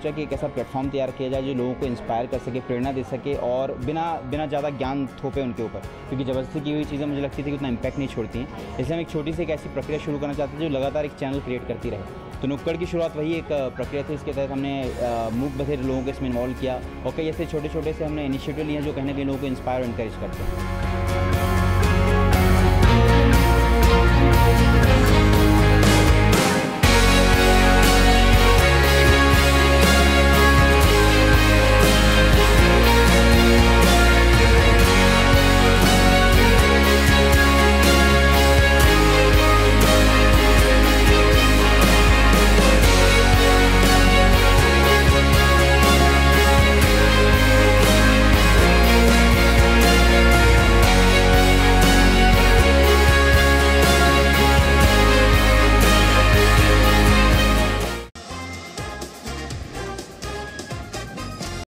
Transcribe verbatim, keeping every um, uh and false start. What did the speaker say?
सोचा कि एक ऐसा प्लेटफॉर्म तैयार किया जाए जो लोगों को इंस्पायर कर सके, प्रेरणा दे सके और बिना बिना ज़्यादा ज्ञान थोपे उनके ऊपर, क्योंकि ज़बरदस्ती की हुई चीज़ें मुझे लगती थी कि उतना इम्पैक्ट नहीं छोड़ती हैं। इसलिए हम एक छोटी सी एक ऐसी प्रक्रिया शुरू करना चाहते थे जो लगातार एक चैनल क्रिएट करती रहे। तो नुक्कड़ की शुरुआत वही एक प्रक्रिया थी। इसके तहत हमने मूक बधिर लोगों को इसमें इन्वॉल्व किया और कई ऐसे छोटे छोटे से हमने इनिशिएटिव लिए हैं जो कहीं ना कहीं लोगों को इंस्पायर और इनकरेज करते हैं।